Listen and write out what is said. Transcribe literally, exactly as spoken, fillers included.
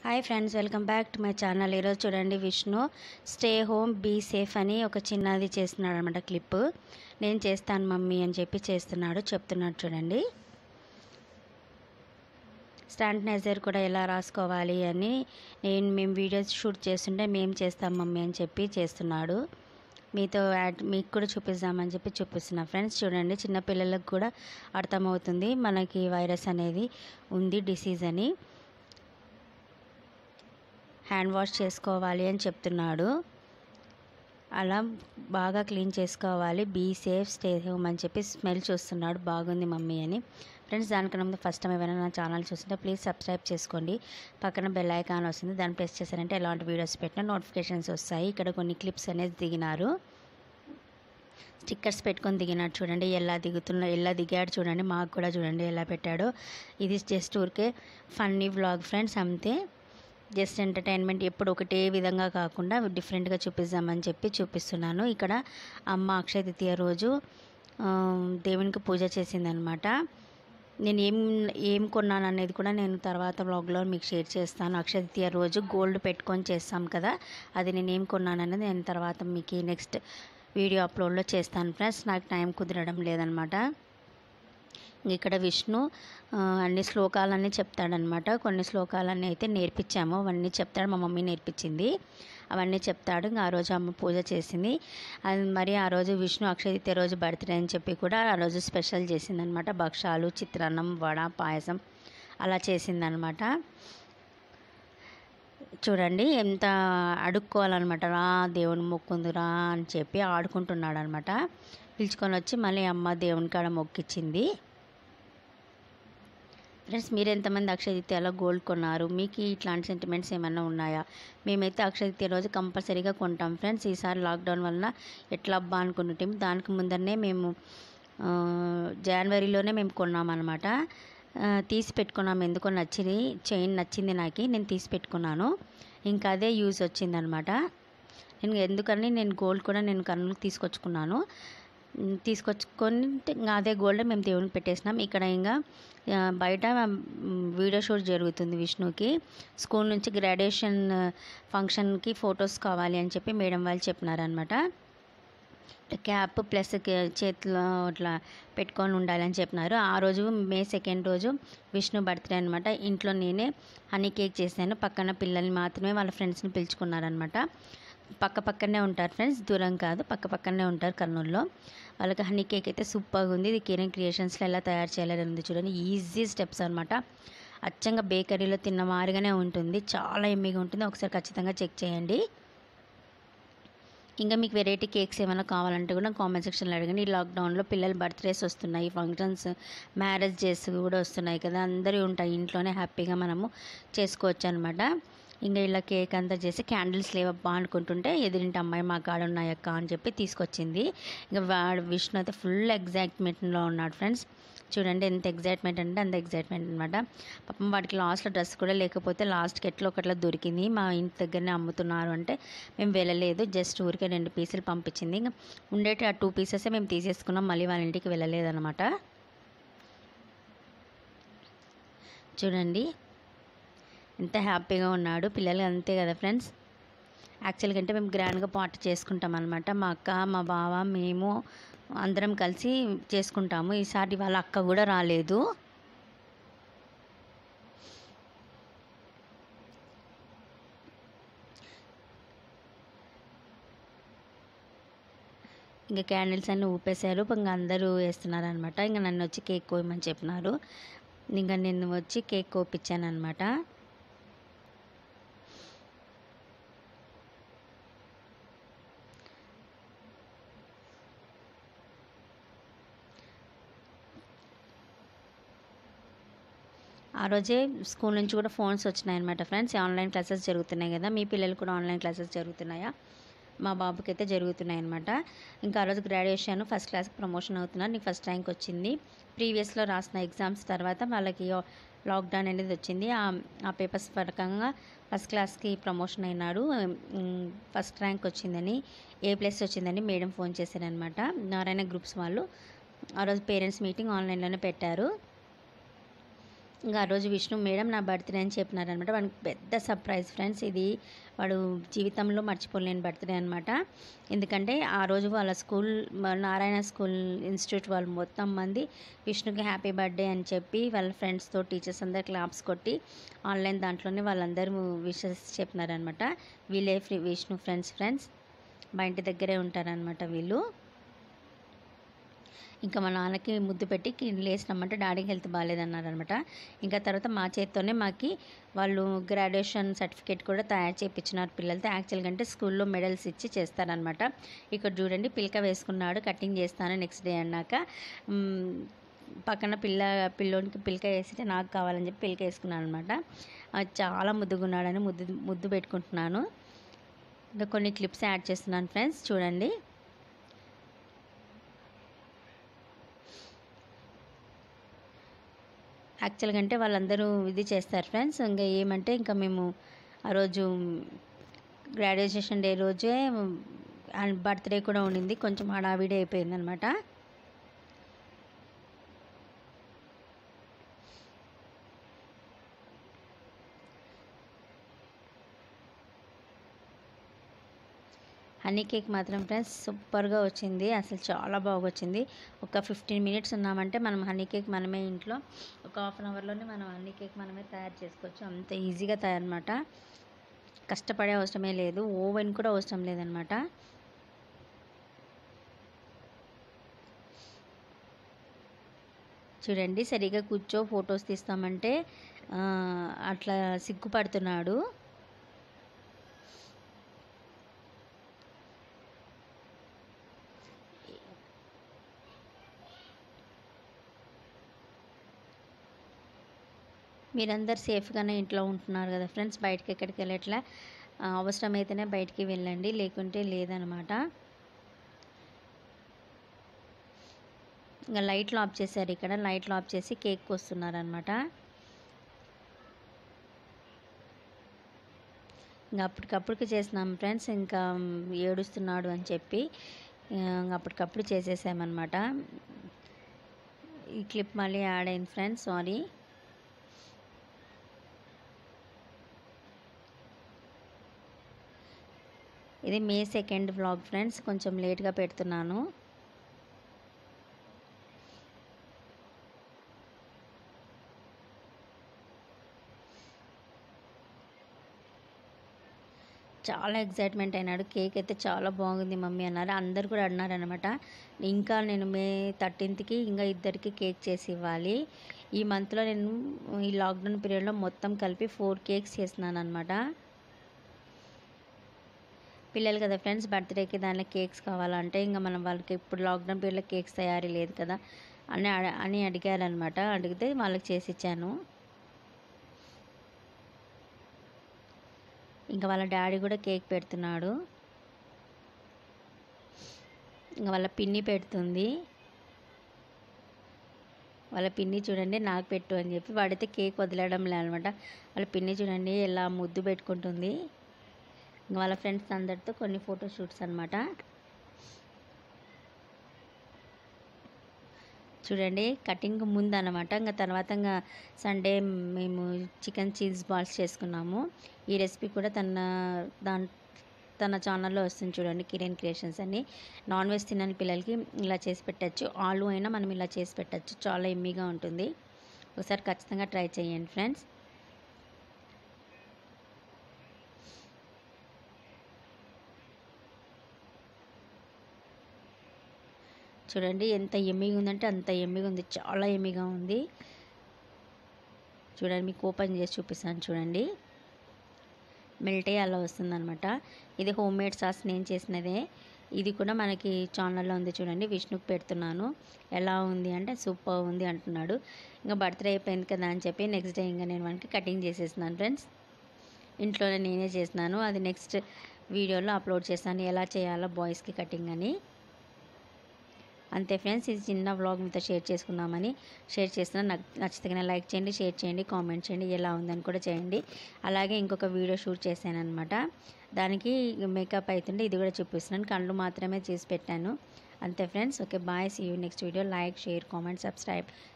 Hi friends, welcome back to my channel. ఈరోజు చూడండి, Vishnu stay home be safe అని ఒక చిన్నది చేస్తున్నాడు అనమాట క్లిప్. నేను చేస్తాను మమ్మీ అని చెప్పి చేస్తున్నాడు చెప్తున్నాడు చూడండి. శానిటైజర్ కూడా ఎలా రాసుకోవాలి అని నేను మేము వీడియోస్ షూట్ చేస్తుంటే మేము చేస్తాం మమ్మీ అని చెప్పి చేస్తున్నాడు. మీతో యాడ్ మీకు కూడా చూపిద్దామని చెప్పి చూపిస్తున్నా ఫ్రెండ్స్. చూడండి, చిన్నపిల్లలకు కూడా అర్థమవుతుంది మనకి వైరస్ అనేది ఉంది, డిసీజ్ అని. హ్యాండ్ వాష్ చేసుకోవాలి అని చెప్తున్నాడు. అలా బాగా క్లీన్ చేసుకోవాలి, బీ సేఫ్ స్టే హోమ్ అని చెప్పి స్మెల్ చూస్తున్నాడు. బాగుంది మమ్మీ అని. ఫ్రెండ్స్, దానికన్నా ముందు ఫస్ట్ టైం ఏమైనా నా ఛానల్ చూస్తుంటే ప్లీజ్ సబ్స్క్రైబ్ చేసుకోండి. పక్కన బెల్ ఐకాన్ వస్తుంది, దాన్ని ప్రెస్ చేశారంటే ఎలాంటి వీడియోస్ పెట్టినా నోటిఫికేషన్స్ వస్తాయి. ఇక్కడ కొన్ని క్లిప్స్ అనేది దిగినారు, స్టిక్కర్స్ పెట్టుకొని దిగినాడు చూడండి. ఎలా దిగుతున్నా ఎలా దిగాడు చూడండి. మాకు కూడా చూడండి ఎలా పెట్టాడో. ఇది జస్ట్ ఊరికే ఫన్నీ వ్లాగ్ ఫ్రెండ్స్, అంతే. జస్ట్ ఎంటర్టైన్మెంట్, ఎప్పుడు ఒకటే విధంగా కాకుండా డిఫరెంట్గా చూపిద్దామని చెప్పి చూపిస్తున్నాను. ఇక్కడ అమ్మ అక్షయ తృతీయ రోజు దేవునికి పూజ చేసిందనమాట. నేను ఏం ఏం కొన్నాను అనేది కూడా నేను తర్వాత వ్లాగ్లో మీకు షేర్ చేస్తాను. అక్షయ తృతీయ రోజు గోల్డ్ పెట్టుకొని చేస్తాం కదా, అది నేను ఏం కొన్నాను అనేది నేను తర్వాత మీకు నెక్స్ట్ వీడియో అప్లోడ్లో చేస్తాను ఫ్రెండ్స్. నాకు టైం కుదరడం లేదనమాట. ఇక్కడ విష్ణు అన్ని శ్లోకాలన్నీ చెప్తాడనమాట. కొన్ని శ్లోకాలన్నీ అయితే నేర్పించాము, అవన్నీ చెప్తాడు. మా మమ్మీ నేర్పించింది, అవన్నీ చెప్తాడు. ఆ రోజు అమ్మ పూజ చేసింది. అది మరి ఆ రోజు విష్ణు అక్షయ రోజు బర్త్డే అని చెప్పి కూడా ఆ రోజు స్పెషల్ చేసిందనమాట. భక్షాలు, చిత్రాన్నం, వడ, పాయసం అలా చేసిందనమాట. చూడండి ఎంత అడుక్కోవాలన్నమాట. రా దేవుని మొక్కుందురా అని చెప్పి ఆడుకుంటున్నాడు అనమాట. పిలుచుకొని వచ్చి మళ్ళీ అమ్మ దేవుని కాడ మొక్కిచ్చింది. ఫ్రెండ్స్, మీరు ఎంతమంది అక్షయ తృతీయలో గోల్డ్ కొన్నారు? మీకు ఇట్లాంటి సెంటిమెంట్స్ ఏమైనా ఉన్నాయా? మేమైతే అక్షయ తృతీయ రోజు కంపల్సరీగా కొంటాం ఫ్రెండ్స్. ఈసారి లాక్డౌన్ వల్ల ఎట్లా అబ్బా అనుకుంటాం. దానికి ముందరనే మేము జనవరిలోనే మేము కొన్నామన్నమాట. తీసి పెట్టుకున్నాము, ఎందుకో నచ్చింది, చైన్ నచ్చింది నాకు, నేను తీసి పెట్టుకున్నాను. ఇంకా అదే యూజ్ వచ్చిందనమాట. నేను ఎందుకని నేను గోల్డ్ కూడా నేను కన్నులకు తీసుకొచ్చుకున్నాను. తీసుకొచ్చుకొని ఇంకా అదే గోల్డ్ మేము దేవునికి పెట్టేసినాం. ఇక్కడ ఇంకా బయట వీడియో షూట్ జరుగుతుంది విష్ణుకి. స్కూల్ నుంచి గ్రాడ్యుయేషన్ ఫంక్షన్కి ఫొటోస్ కావాలి అని చెప్పి మేడం వాళ్ళు చెప్పినారనమాట. క్యాప్ ప్లస్ చేతిలో అట్లా పెట్టుకొని ఉండాలని చెప్పినారు. ఆ రోజు మే సెకండ్ రోజు విష్ణు బర్త్డే అనమాట. ఇంట్లో నేనే హనీ కేక్ చేశాను. పక్కన పిల్లల్ని మాత్రమే వాళ్ళ ఫ్రెండ్స్ని పిలుచుకున్నారనమాట. పక్క పక్కనే ఉంటారు ఫ్రెండ్స్, దూరం కాదు, పక్క పక్కనే ఉంటారు కర్నూలులో. వాళ్ళకి హనీ కేక్ అయితే సూపర్గా ఉంది. ఇది కిరణ్ క్రియేషన్స్లో ఎలా తయారు చేయాలని ఉంది చూడండి. ఈజీ స్టెప్స్ అనమాట. అచ్చంగా బేకరీలో తిన్న మాదిరిగానే ఉంటుంది, చాలా ఎమ్మిగా ఉంటుంది. ఒకసారి ఖచ్చితంగా చెక్ చేయండి. ఇంకా మీకు వెరైటీ కేక్స్ ఏమైనా కావాలంటే కూడా కామెంట్ సెక్షన్లో అడగండి. ఈ లాక్డౌన్లో పిల్లల బర్త్డేస్ వస్తున్నాయి, ఫంక్షన్స్, మ్యారేజ్ డేస్ కూడా వస్తున్నాయి కదా, అందరూ ఉంటాయి ఇంట్లోనే, హ్యాపీగా మనము చేసుకోవచ్చు అనమాట. ఇంకా ఇలా కేక్ అంతా చేసి క్యాండిల్స్ లేవబ్బా అనుకుంటుంటే ఎదురింటి అమ్మాయి మా కాడ ఉన్నాయక్క అని చెప్పి తీసుకొచ్చింది. ఇంకా వాడు విష్ణు అయితే ఫుల్ ఎగ్జైట్మెంట్లో ఉన్నాడు ఫ్రెండ్స్. చూడండి ఎంత ఎగ్జైట్మెంట్ అంటే అంత ఎగ్జైట్మెంట్ అనమాట. పాపం వాడికి లాస్ట్లో డ్రెస్ కూడా లేకపోతే లాస్ట్కి ఎట్లా ఒకట్లా దొరికింది. మా ఇంటి దగ్గరనే అమ్ముతున్నారు అంటే మేము వెళ్ళలేదు, జస్ట్ ఊరికే రెండు పీసులు పంపించింది. ఇంకా ఉండేటి ఆ టూ పీసెసే మేము తీసేసుకున్నాం, మళ్ళీ వాళ్ళ ఇంటికి వెళ్ళలేదన్నమాట. చూడండి ఎంత హ్యాపీగా ఉన్నాడు. పిల్లలు అంతే కదా ఫ్రెండ్స్. యాక్చువల్గా అంటే మేము గ్రాండ్గా పార్టీ చేసుకుంటాం అనమాట. మా అక్క, మా బావ, మేము అందరం కలిసి చేసుకుంటాము. ఈసారి వాళ్ళ అక్క కూడా రాలేదు. ఇంకా క్యాండిల్స్ అన్నీ ఊపేశారు, ఇంకా అందరూ వేస్తున్నారు అనమాట. ఇంకా నన్ను వచ్చి కేక్ కోయమని చెప్పినారు. ఇంకా నేను వచ్చి కేక్ కోపించాను అనమాట. ఆ రోజే స్కూల్ నుంచి కూడా ఫోన్స్ వచ్చినాయి అనమాట ఫ్రెండ్స్. ఆన్లైన్ క్లాసెస్ జరుగుతున్నాయి కదా, మీ పిల్లలు కూడా ఆన్లైన్ క్లాసెస్ జరుగుతున్నాయా? మా బాబుకి అయితే జరుగుతున్నాయి అనమాట. ఇంకా ఆ రోజు గ్రాడ్యుయేషన్ ఫస్ట్ క్లాస్కి ప్రమోషన్ అవుతున్నారు. నీకు ఫస్ట్ ర్యాంక్ వచ్చింది. ప్రీవియస్లో రాసిన ఎగ్జామ్స్ తర్వాత వాళ్ళకి లాక్డౌన్ అనేది వచ్చింది. ఆ పేపర్స్ పరకంగా ఫస్ట్ క్లాస్కి ప్రమోషన్ అయినాడు. ఫస్ట్ ర్యాంక్ వచ్చిందని, ఏ ప్లస్ వచ్చిందని మేడం ఫోన్ చేశారనమాట. నారాయణ గ్రూప్స్ వాళ్ళు ఆ రోజు పేరెంట్స్ మీటింగ్ ఆన్లైన్లోనే పెట్టారు. ఇంకా ఆ రోజు విష్ణు మేడం నా బర్త్డే అని చెప్పినారనమాట. వాడికి పెద్ద సర్ప్రైజ్ ఫ్రెండ్స్ ఇది. వాడు జీవితంలో మర్చిపోలేని బర్త్డే అనమాట. ఎందుకంటే ఆ రోజు వాళ్ళ స్కూల్ నారాయణ స్కూల్ ఇన్స్టిట్యూట్ వాళ్ళు మొత్తం మంది విష్ణుకి హ్యాపీ బర్త్డే అని చెప్పి వాళ్ళ ఫ్రెండ్స్తో టీచర్స్ అందరు క్లాప్స్ కొట్టి ఆన్లైన్ దాంట్లోనే వాళ్ళందరూ విషెస్ చెప్పినారనమాట. వీళ్ళే విష్ణు ఫ్రెండ్స్ ఫ్రెండ్స్ మా ఇంటి దగ్గరే ఉంటారనమాట వీళ్ళు. ఇంకా మా నాన్నకి ముద్దు పెట్టి లేసినామంటే డాడీకి హెల్త్ బాగాలేదన్నారనమాట. ఇంకా తర్వాత మా చేత్తోనే మాకి వాళ్ళు గ్రాడ్యుయేషన్ సర్టిఫికేట్ కూడా తయారు చేయించినారు పిల్లలతో. యాక్చువల్గా అంటే స్కూల్లో మెడల్స్ ఇచ్చి చేస్తారనమాట. ఇక్కడ చూడండి పిల్క వేసుకున్నాడు, కటింగ్ చేస్తాను నెక్స్ట్ డే అన్నాక. పక్కన పిల్ల పిల్లోనికి పిల్క వేసితే నాకు కావాలని చెప్పి పిల్క వేసుకున్నాను అనమాట. చాలా ముద్దుగున్నాడని ముద్దు ముద్దు పెట్టుకుంటున్నాను. ఇంకా కొన్ని క్లిప్స్ యాడ్ చేస్తున్నాను ఫ్రెండ్స్ చూడండి. యాక్చువల్గా అంటే వాళ్ళందరూ ఇది చేస్తారు ఫ్రెండ్స్. ఇంకా ఏమంటే ఇంకా మేము ఆ రోజు గ్రాడ్యుయేషన్ డే రోజే బర్త్డే కూడా ఉండింది, కొంచెం హడావిడి అయిపోయింది అనమాట. హనీ కేక్ మాత్రం ఫ్రెండ్స్ సూపర్గా వచ్చింది, అసలు చాలా బాగా వచ్చింది. ఒక ఫిఫ్టీన్ మినిట్స్ ఉన్నామంటే మనం హనీ కేక్ మనమే ఇంట్లో ఒక హాఫ్ అన్ అవర్లోనే మనం హనీ కేక్ మనమే తయారు చేసుకోవచ్చు. అంత ఈజీగా తయారనమాట, కష్టపడే అవసరమే లేదు, ఓవెన్ కూడా అవసరం లేదనమాట. చూడండి సరిగా కూర్చో ఫొటోస్ తీస్తామంటే అట్లా సిగ్గుపడుతున్నాడు. మీరందరు సేఫ్గానే ఇంట్లో ఉంటున్నారు కదా ఫ్రెండ్స్, బయటకి ఎక్కడికి వెళ్ళట్లా. అవసరమైతేనే బయటికి వెళ్ళండి, లేకుంటే లేదనమాట. ఇంకా లైట్లు ఆఫ్ చేశారు, ఇక్కడ లైట్లు ఆఫ్ చేసి కేక్ కోస్తున్నారనమాట. ఇంకా అప్పటికప్పటికి చేసినాం ఫ్రెండ్స్, ఇంకా ఏడుస్తున్నాడు అని చెప్పి అప్పటికప్పుడు చేసేసామన్నమాట. ఈ క్లిప్ మళ్ళీ యాడ్ అయింది ఫ్రెండ్స్, సారీ. ఇది మే సెకండ్ వ్లాగ్ ఫ్రెండ్స్, కొంచెం లేట్గా పెడుతున్నాను. చాలా ఎక్సైట్మెంట్ అయినాడు. కేక్ అయితే చాలా బాగుంది మమ్మీ అన్నారు, అందరు కూడా అన్నారనమాట. ఇంకా నేను మే థర్టీన్త్కి ఇంకా ఇద్దరికి కేక్ చేసి ఇవ్వాలి. ఈ మంత్లో నేను ఈ లాక్డౌన్ పీరియడ్లో మొత్తం కలిపి ఫోర్ కేక్స్ చేసినాను అనమాట. పిల్లలు కదా ఫ్రెండ్స్, బర్త్డేకి దానిలో కేక్స్ కావాలంటే ఇంకా మనం వాళ్ళకి ఇప్పుడు లాక్డౌన్ పీరియడ్లో కేక్స్ తయారీ లేదు కదా అని అని అడిగారనమాట. అడిగితే వాళ్ళకి చేసి ఇచ్చాను. ఇంకా వాళ్ళ డాడీ కూడా కేక్ పెడుతున్నాడు, ఇంకా వాళ్ళ పిన్ని పెడుతుంది. వాళ్ళ పిన్ని చూడండి నాకు పెట్టు అని చెప్పి, వాడైతే కేక్ వదిలేయడం లేదనమాట. వాళ్ళ పిన్ని చూడండి ఎలా ముద్దు పెట్టుకుంటుంది. ఇంకా వాళ్ళ ఫ్రెండ్స్ అందరితో కొన్ని ఫోటో షూట్స్ అనమాట. చూడండి కటింగ్ ముందు అనమాట. ఇంకా తర్వాత ఇంకా సండే మేము చికెన్ చీజ్ బాల్స్ చేసుకున్నాము. ఈ రెసిపీ కూడా తన దాని తన ఛానల్లో వస్తుంది చూడండి, కిరణ్ క్రియేషన్స్ అని. నాన్ వెజ్ తినని పిల్లలకి ఇలా చేసి పెట్టచ్చు, ఆలు అయినా మనం ఇలా చేసి పెట్టచ్చు, చాలా ఎమ్మీగా ఉంటుంది. ఒకసారి ఖచ్చితంగా ట్రై చేయండి ఫ్రెండ్స్. చూడండి ఎంత ఎమ్మీగా ఉందంటే అంత ఎమ్మీగా ఉంది, చాలా ఎమ్మీగా ఉంది. చూడండి మీకు ఓపెన్ చేసి చూపిస్తాను చూడండి, మెల్ట్ అయ్యి అలా వస్తుందన్నమాట. ఇది హోమ్ మేడ్ సాస్ నేను చేసినదే. ఇది కూడా మనకి ఛానల్లో ఉంది చూడండి, విష్ణుకి పెడుతున్నాను. ఎలా ఉంది అంటే సూపర్ ఉంది అంటున్నాడు. ఇంకా బర్త్డే అయిపోయింది కదా అని చెప్పి నెక్స్ట్ డే ఇంకా నేను మనకి కటింగ్ చేసేసినాను ఫ్రెండ్స్. ఇంట్లోనే నేనే చేసినాను, అది నెక్స్ట్ వీడియోలో అప్లోడ్ చేస్తాను ఎలా చేయాలో బాయ్స్కి కటింగ్ అని. అంతే ఫ్రెండ్స్, ఇది చిన్న వ్లాగ్ మీతో షేర్ చేసుకుందామని షేర్ చేస్తున్నాను. నాకు నచ్చితే లైక్ చేయండి, షేర్ చేయండి, కామెంట్ చేయండి, ఎలా ఉందని కూడా చేయండి. అలాగే ఇంకొక వీడియో షూట్ చేశాను అనమాట, దానికి మేకప్ అవుతుంటే ఇది కూడా చూపిస్తున్నాను, కళ్ళు మాత్రమే చేసి పెట్టాను. అంతే friends, okay bye, see you next video. Like, share, comment, subscribe.